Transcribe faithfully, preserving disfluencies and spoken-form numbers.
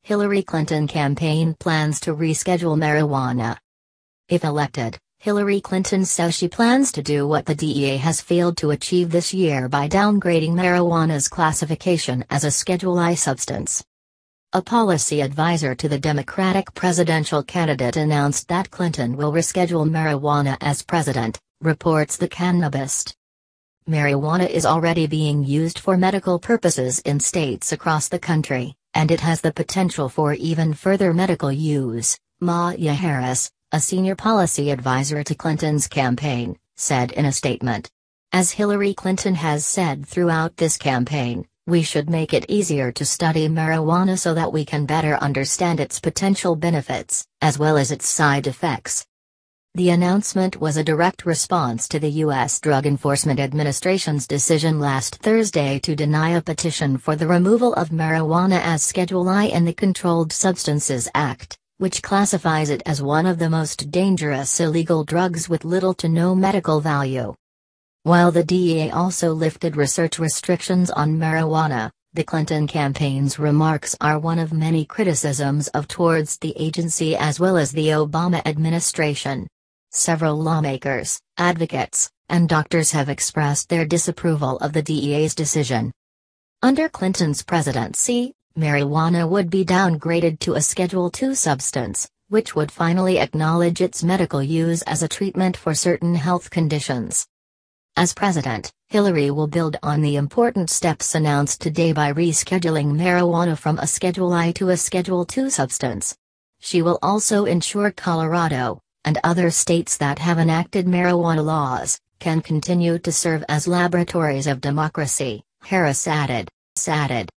Hillary Clinton campaign plans to reschedule marijuana. If elected, Hillary Clinton says she plans to do what the D E A has failed to achieve this year by downgrading marijuana's classification as a Schedule I substance. A policy advisor to the Democratic presidential candidate announced that Clinton will reschedule marijuana as president, reports The Cannabist. Marijuana is already being used for medical purposes in states across the country, and it has the potential for even further medical use, Maya Harris, a senior policy advisor to Clinton's campaign, said in a statement. As Hillary Clinton has said throughout this campaign, we should make it easier to study marijuana so that we can better understand its potential benefits, as well as its side effects. The announcement was a direct response to the U S Drug Enforcement Administration's decision last Thursday to deny a petition for the removal of marijuana as Schedule I in the Controlled Substances Act, which classifies it as one of the most dangerous illegal drugs with little to no medical value. While the D E A also lifted research restrictions on marijuana, the Clinton campaign's remarks are one of many criticisms of towards the agency as well as the Obama administration. Several lawmakers, advocates, and doctors have expressed their disapproval of the D E A's decision. Under Clinton's presidency, marijuana would be downgraded to a Schedule two substance, which would finally acknowledge its medical use as a treatment for certain health conditions. As president, Hillary will build on the important steps announced today by rescheduling marijuana from a Schedule I to a Schedule two substance. She will also ensure Colorado, and other states that have enacted marijuana laws, can continue to serve as laboratories of democracy, Harris added. added.